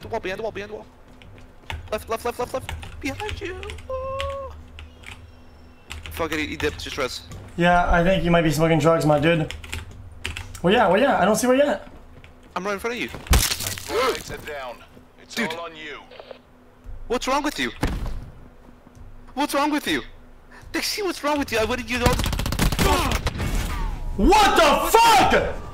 The wall, behind the wall, behind the wall. Left, left, left, left, left. Behind you. Oh. Fuck it, he dipped, just rest. Yeah, I think you might be smoking drugs, my dude. Where you at? I don't see where you at. I'm right in front of you. It's down. It's Dude. all on you. What's wrong with you? What's wrong with you? Dixie, what's wrong with you? I wanted you to... What the fuck?